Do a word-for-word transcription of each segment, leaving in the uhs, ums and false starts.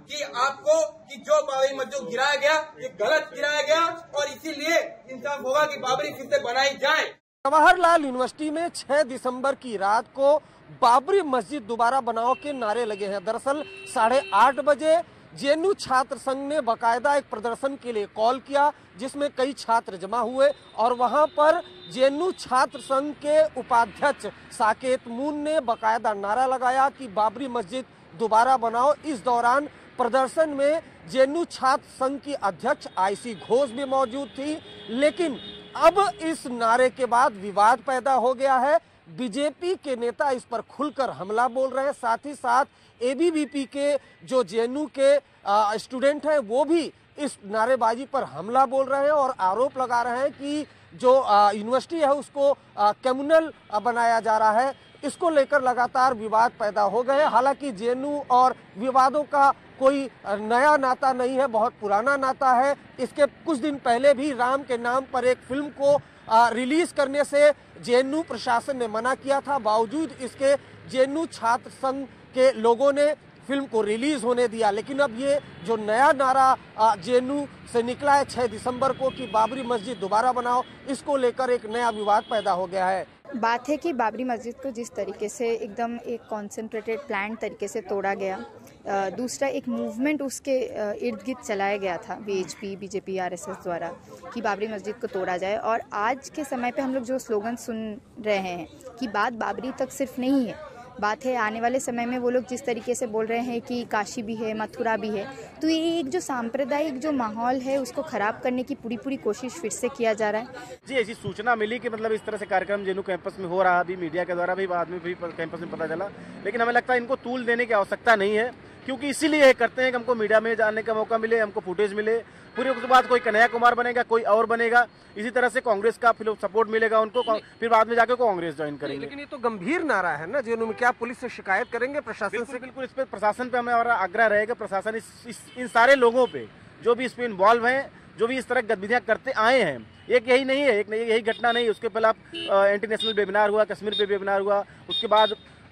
कि आपको कि जो बाबरी मस्जिद गिराया गया ये गलत गिराया गया और इसीलिए इंसाफ होगा कि बाबरी फिर से बनाई जाए। जवाहरलाल यूनिवर्सिटी में छह दिसंबर की रात को बाबरी मस्जिद दोबारा बनाओ के नारे लगे हैं। दरअसल साढ़े आठ बजे जेएनयू छात्र संघ ने बाकायदा एक प्रदर्शन के लिए कॉल किया जिसमें कई छात्र जमा हुए और वहां पर जेएनयू छात्र संघ के उपाध्यक्ष साकेत मून ने बाकायदा नारा लगाया कि बाबरी मस्जिद दोबारा बनाओ। इस दौरान प्रदर्शन में जेएनयू छात्र संघ की अध्यक्ष आईसी घोष भी मौजूद थी, लेकिन अब इस नारे के बाद विवाद पैदा हो गया है। बीजेपी के नेता इस पर खुलकर हमला बोल रहे हैं, साथ ही साथ एबीवीपी के जो जेएनयू के स्टूडेंट हैं वो भी इस नारेबाजी पर हमला बोल रहे हैं और आरोप लगा रहे हैं कि जो यूनिवर्सिटी है उसको कम्युनल बनाया जा रहा है। इसको लेकर लगातार विवाद पैदा हो गए। हालांकि जेएनयू और विवादों का कोई नया नाता नहीं है, बहुत पुराना नाता है। इसके कुछ दिन पहले भी राम के नाम पर एक फिल्म को रिलीज करने से जेएनयू प्रशासन ने मना किया था, बावजूद इसके जेएनयू छात्र संघ के लोगों ने फिल्म को रिलीज होने दिया। लेकिन अब ये जो नया नारा जेएनयू से निकला है छह दिसंबर को कि बाबरी मस्जिद दोबारा बनाओ, इसको लेकर एक नया विवाद पैदा हो गया है। बात है कि बाबरी मस्जिद को जिस तरीके से एकदम एक कॉन्सेंट्रेटेड प्लान तरीके से तोड़ा गया, दूसरा एक मूवमेंट उसके इर्द गिर्द चलाया गया था वीएचपी, बीजेपी, आरएसएस द्वारा कि बाबरी मस्जिद को तोड़ा जाए। और आज के समय पे हम लोग जो स्लोगन सुन रहे हैं कि बात बाबरी तक सिर्फ नहीं है, बात है आने वाले समय में वो लोग जिस तरीके से बोल रहे हैं कि काशी भी है, मथुरा भी है, तो ये एक जो सांप्रदायिक जो माहौल है उसको खराब करने की पूरी पूरी कोशिश फिर से किया जा रहा है। जी, ऐसी सूचना मिली कि मतलब इस तरह से कार्यक्रम जेएनयू कैंपस में हो रहा, अभी मीडिया के द्वारा भी बाद में भी कैंपस में पता चला, लेकिन हमें लगता है इनको तूल देने की आवश्यकता नहीं है, क्योंकि इसीलिए करते हैं कि हमको मीडिया में जाने का मौका मिले, हमको फुटेज मिले। पूरी उसके बाद कोई कन्हैया कुमार बनेगा, कोई और बनेगा, इसी तरह से कांग्रेस का फिर सपोर्ट मिलेगा उनको, फिर बाद में जाकर कांग्रेस ज्वाइन करेंगे। लेकिन ये तो गंभीर नारा है ना जेएनयू में, क्या पुलिस से शिकायत करेंगे प्रशासन से? बिल्कुल, इस पर प्रशासन पे हमारा आग्रह रहेगा। प्रशासन इस, इस इन सारे लोगों पे जो भी इसमें इन्वॉल्व हैं, जो भी इस तरह गतिविधियां करते आए हैं, एक यही नहीं है, एक नहीं यही घटना नहीं, उसके पहले इंटरनेशनल वेबिनार हुआ, कश्मीर पे वेबिनार हुआ, उसके बाद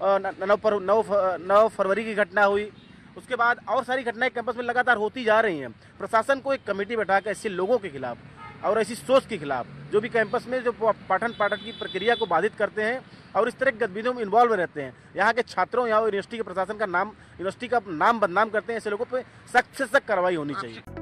नौ फरवरी की घटना हुई, उसके बाद और सारी घटनाएं कैंपस में लगातार होती जा रही हैं। प्रशासन को एक कमेटी बैठाकर ऐसे लोगों के खिलाफ और ऐसी सोच के खिलाफ जो भी कैंपस में जो पाठन पाठन की प्रक्रिया को बाधित करते हैं और इस तरह की गतिविधियों में इन्वॉल्व रहते हैं, यहाँ के छात्रों या यूनिवर्सिटी के प्रशासन का नाम यूनिवर्सिटी का नाम बदनाम करते हैं, ऐसे लोगों पर सख्त से सख्त कार्रवाई होनी चाहिए।